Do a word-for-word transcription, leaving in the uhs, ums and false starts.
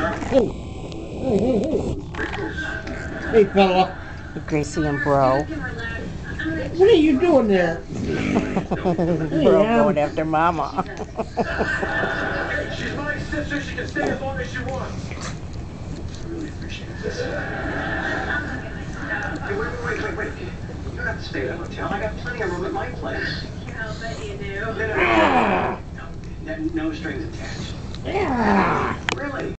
Hey, hey, hey, hey. Hey, fella. Gracie and Bro. What are you doing there? Bro going after Mama. She's my sister. She can stay as long as she wants. I really appreciate this. Hey, wait, wait, wait, wait. You don't have to stay at a hotel. I got plenty of room at my place. I'll bet you do. No, no, no. No, no strings attached. Yeah. Really?